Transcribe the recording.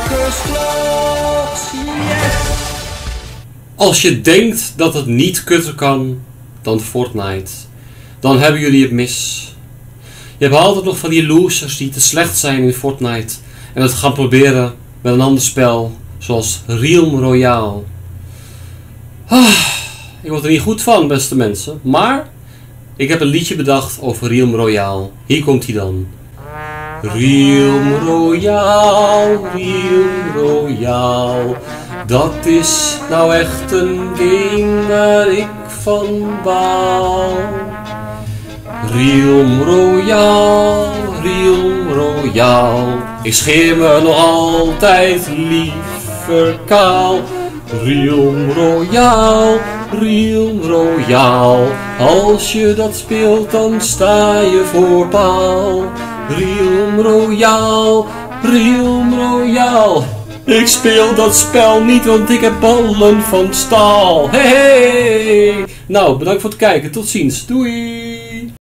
Circusvlogs, yes! Als je denkt dat het niet kutter kan dan Fortnite, dan hebben jullie het mis. Je hebt altijd nog van die losers die te slecht zijn in Fortnite en het gaan proberen met een ander spel, zoals Realm Royale. Ik word er niet goed van, beste mensen, maar ik heb een liedje bedacht over Realm Royale. Hier komt hij dan. Realm Royale, Realm Royale, dat is nou echt een game waar ik van baal. Realm Royale, Realm Royale, ik scheer me nog altijd liever kaal. Realm Royale, Realm Royale, als je dat speelt dan sta je voor paal. Realm Royale, Realm Royale, ik speel dat spel niet want ik heb ballen van staal. Hey! Nou, bedankt voor het kijken, tot ziens, doei!